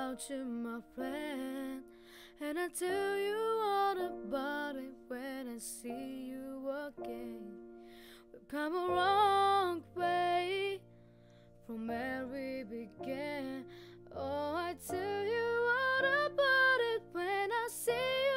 about you, my friend. And I tell you all about it when I see you again. We've come a long way from where we began. Oh, I tell you all about it when I see you